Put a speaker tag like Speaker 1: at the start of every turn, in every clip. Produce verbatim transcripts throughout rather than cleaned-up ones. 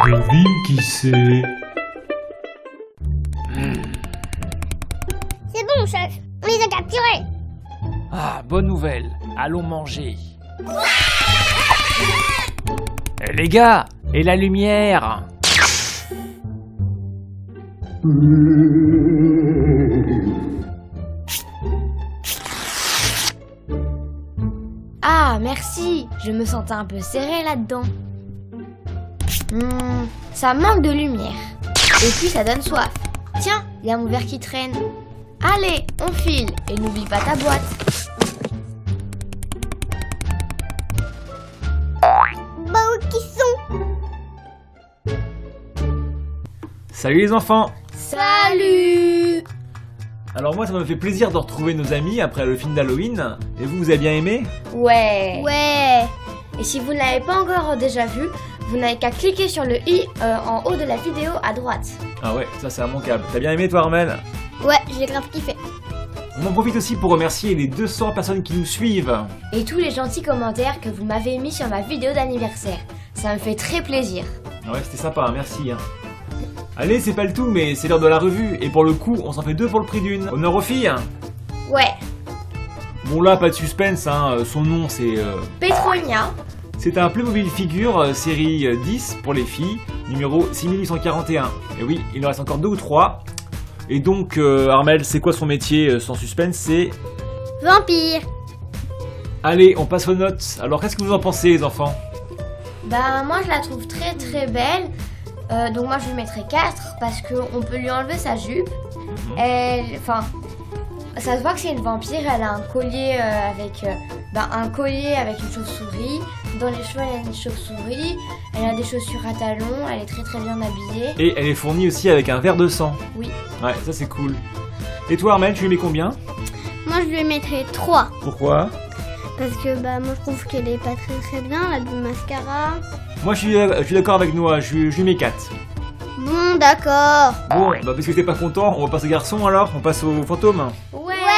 Speaker 1: Devine qui c'est.
Speaker 2: C'est bon, chef. On les a capturés.
Speaker 3: Ah, bonne nouvelle. Allons manger. Eh, les gars, et la lumière?
Speaker 4: Ah, merci. Je me sentais un peu serré là-dedans. Hmm, ça manque de lumière. Et puis ça donne soif. Tiens, il y a mon verre qui traîne. Allez, on file. Et n'oublie pas ta boîte.
Speaker 2: Bah, où qu'ils sont?
Speaker 5: Salut les enfants!
Speaker 4: Salut!
Speaker 5: Alors moi ça me fait plaisir de retrouver nos amis après le film d'Halloween. Et vous, vous avez bien aimé?
Speaker 4: Ouais.
Speaker 2: Ouais.
Speaker 4: Et si vous ne l'avez pas encore déjà vu, vous n'avez qu'à cliquer sur le i euh, en haut de la vidéo à droite.
Speaker 5: Ah ouais, ça c'est immanquable. T'as bien aimé toi Armel?
Speaker 2: Ouais, j'ai grave kiffé.
Speaker 5: On en profite aussi pour remercier les deux cents personnes qui nous suivent.
Speaker 4: Et tous les gentils commentaires que vous m'avez mis sur ma vidéo d'anniversaire. Ça me fait très plaisir.
Speaker 5: Ah ouais, c'était sympa, hein, merci. Hein. Allez, c'est pas le tout, mais c'est l'heure de la revue. Et pour le coup, on s'en fait deux pour le prix d'une. Honneur aux filles.
Speaker 4: Ouais.
Speaker 5: Bon là, pas de suspense, hein. Son nom c'est... Euh...
Speaker 4: Petronia.
Speaker 5: C'est un Playmobil Figure euh, série euh, dix pour les filles, numéro six mille huit cent quarante et un. Et oui, il en reste encore deux ou trois. Et donc, euh, Armel, c'est quoi son métier euh, sans suspense? C'est...
Speaker 2: Vampire.
Speaker 5: Allez, on passe aux notes. Alors, qu'est-ce que vous en pensez, les enfants?
Speaker 4: Bah moi je la trouve très très belle. Euh, donc moi je lui mettrais quatre parce qu'on peut lui enlever sa jupe.
Speaker 5: Mhm.
Speaker 4: Elle, enfin, ça se voit que c'est une vampire. Elle a un collier euh, avec, euh, bah, un collier avec une chauve-souris. Dans les cheveux elle a une chauve-souris. Elle a des chaussures à talons. Elle est très très bien habillée.
Speaker 5: Et elle est fournie aussi avec un verre de sang.
Speaker 4: Oui.
Speaker 5: Ouais, ça c'est cool. Et toi, Armel, tu lui mets combien?
Speaker 2: Moi, je lui mettrais trois.
Speaker 5: Pourquoi?
Speaker 2: Parce que, bah, moi, je trouve qu'elle est pas très très bien, là, du mascara.
Speaker 5: Moi, je suis, je suis d'accord avec Noah. Je, lui- je lui mets quatre.
Speaker 2: Bon, d'accord.
Speaker 5: Bon, bah parce que t'es pas content, on va passer au garçon alors. On passe au fantôme.
Speaker 4: Ouais.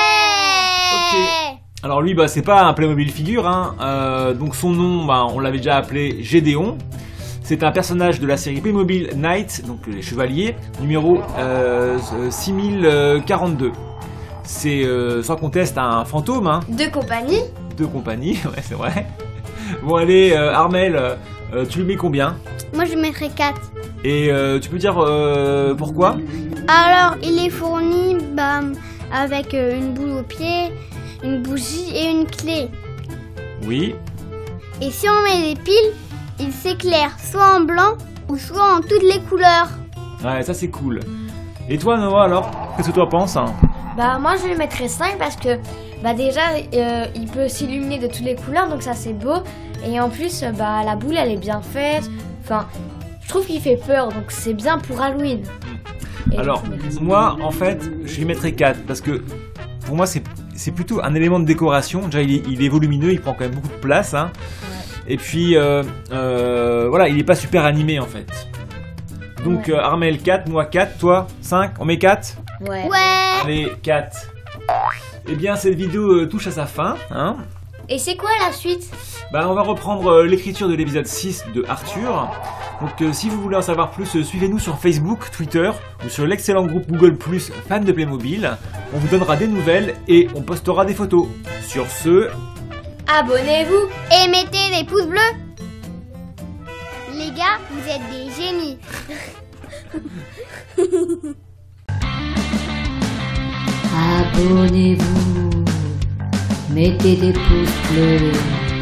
Speaker 2: Ouais.
Speaker 5: Alors lui, bah c'est pas un Playmobil Figure, hein. Euh, donc son nom, bah, on l'avait déjà appelé Gédéon. C'est un personnage de la série Playmobil Knight, donc les chevaliers, numéro euh, six mille quarante-deux. C'est euh, sans conteste un fantôme, hein,
Speaker 4: De compagnie.
Speaker 5: de compagnie, ouais c'est vrai. Bon allez, euh, Armel, euh, tu lui mets combien?
Speaker 2: Moi, je lui mettrais quatre.
Speaker 5: Et euh, tu peux dire euh, pourquoi?
Speaker 2: Alors, il est fourni, bah, avec euh, une boule au pied, une bougie et une clé.
Speaker 5: Oui.
Speaker 2: Et si on met des piles, il s'éclaire soit en blanc ou soit en toutes les couleurs.
Speaker 5: Ouais, ça c'est cool. Et toi Noah alors? Qu'est-ce que toi penses?
Speaker 4: Bah moi je lui mettrais cinq parce que bah déjà euh, il peut s'illuminer de toutes les couleurs donc ça c'est beau et en plus euh, bah la boule elle est bien faite. Enfin je trouve qu'il fait peur donc c'est bien pour Halloween. Et
Speaker 5: Alors,
Speaker 4: je mettrais cinq.
Speaker 5: moi, en fait, je lui mettrais quatre parce que pour moi, c'est c'est plutôt un élément de décoration. Déjà, il est, il est volumineux, il prend quand même beaucoup de place. Hein.
Speaker 4: Ouais.
Speaker 5: Et puis, euh, euh, voilà, il est pas super animé en fait. Donc,
Speaker 4: Ouais.
Speaker 5: euh, Armel quatre, moi quatre, toi cinq, on met quatre?
Speaker 4: Ouais.
Speaker 2: Ouais.
Speaker 5: Allez, quatre. Eh bien, cette vidéo euh, touche à sa fin. Hein.
Speaker 4: Et c'est quoi la suite?
Speaker 5: Bah, on va reprendre euh, l'écriture de l'épisode six de Arthur. Donc euh, si vous voulez en savoir plus, euh, suivez-nous sur Facebook, Twitter ou sur l'excellent groupe Google plus, fans de Playmobil. On vous donnera des nouvelles et on postera des photos. Sur ce,
Speaker 4: Abonnez-vous.
Speaker 2: Et mettez des pouces bleus. Les gars, vous êtes des génies.
Speaker 6: Abonnez-vous, mettez des pouces bleus.